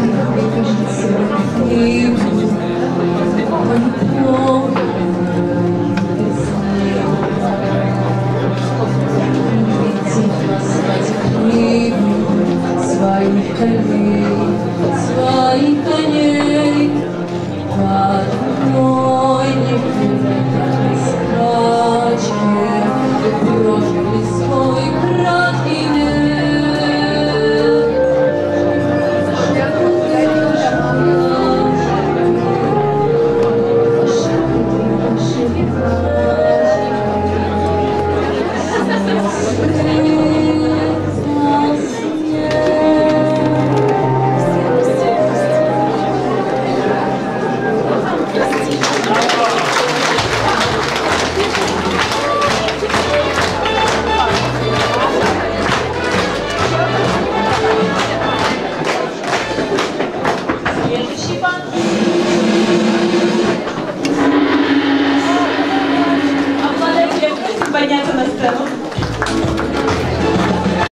Своих коней под мной неприятной скачке прожили свой краткий век. Подняться на сцену.